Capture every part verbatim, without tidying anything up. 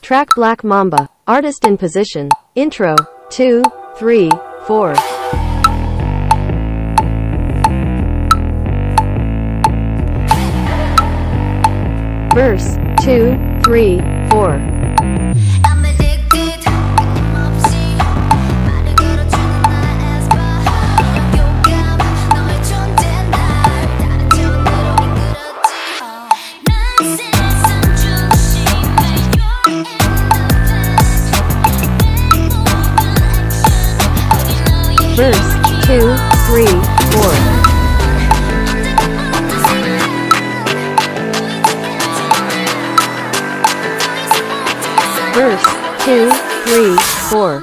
Track Black Mamba. Artist in position. Intro. two, three, four. Verse. two, three, four. Verse. two, three, four. Verse. two, three, four.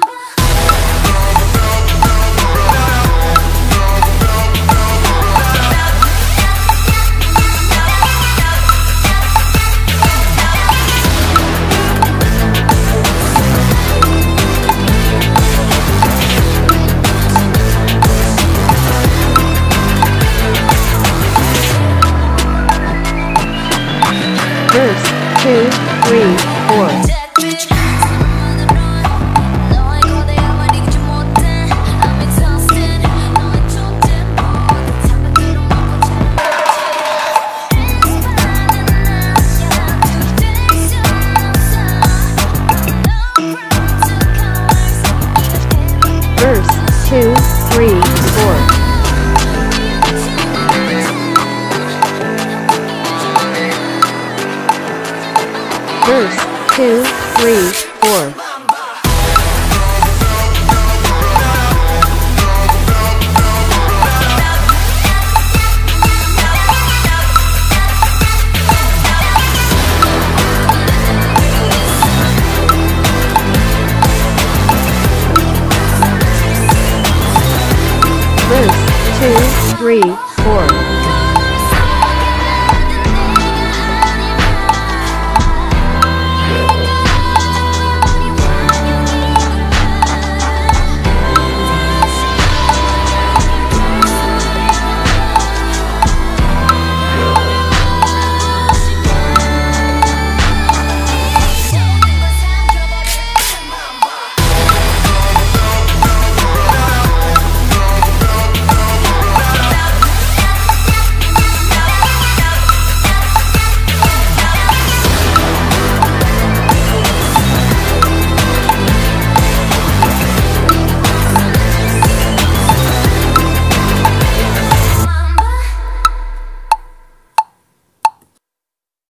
Verse. two, three, four. Verse. two, three, four. Verse. two, three, four. Verse. two, three,